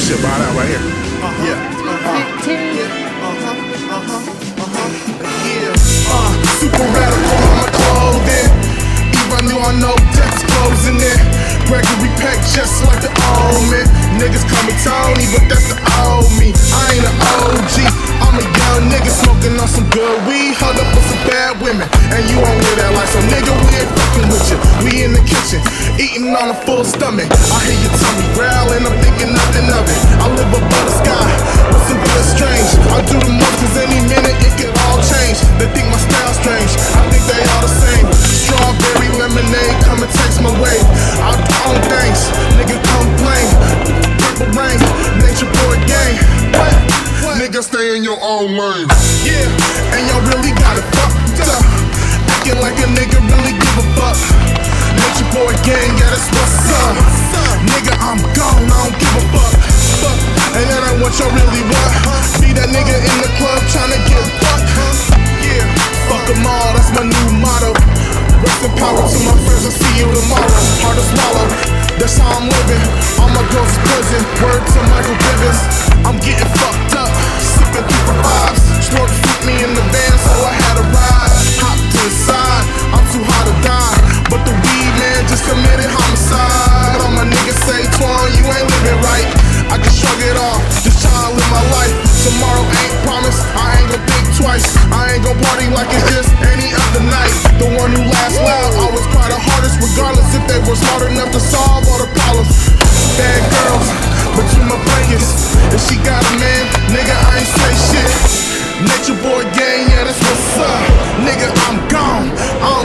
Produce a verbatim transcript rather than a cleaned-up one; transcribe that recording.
shit about that right here. Uh-huh. Yeah. Uh-huh. Yeah. Uh-huh. Uh-huh. Uh-huh. Yeah. Uh, super radical on my clothing. Even though I know death's closing in. Gregory Peck just like the omen. Niggas call me Tony, but that's the old me. I ain't an O G. I'm a young nigga smoking on some good weed, hugged up with some bad women, and you won't hear that like some nigga. We ain't fucking with you. We in the kitchen, eating on a full stomach. I hear your tummy growling, I'm thinking nothing of it. I live above the sky with some good strange. I do the most, cause any minute it could all change. They think my style strange, I think they all the same. Strawberry lemonade, come and taste my way. I do own things, nigga complain. Purple rain, nature boy gang. What? What? Nigga stay in your own lane. Yeah, and y'all really got it fucked up, acting like a nigga really give a fuck. Nature boy gang, yeah, that's what's up. Nigga, I'm gone, I don't give a fuck. Fuck, and that ain't what y'all really want. Be that nigga in the club tryna get fucked. Yeah, fuck them all, that's my new motto. Rest in power to my friends, I'll see you tomorrow. Hard to swallow, that's how I'm living. All my girls is prison, word to Michael Bivins. I'm getting fucked up, sipping through for vibes. Snort put me in the van, so I had to ride. Hop to the side, I'm too hot to die. But the weed man just committed homicide. All my niggas say, Twan, you ain't living right. I can shrug it off, just tryna live my life. Tomorrow ain't promised, I ain't gon' think twice. I ain't gon' party like it's just any other night. The one who laughs loud always cry the hardest, regardless if they were smart enough to solve all the problems. Bad girls, but you my biggest. If she got a man, nigga, I ain't say shit. Nature boy gang, yeah, that's what's up. Nigga, I'm gone. I don't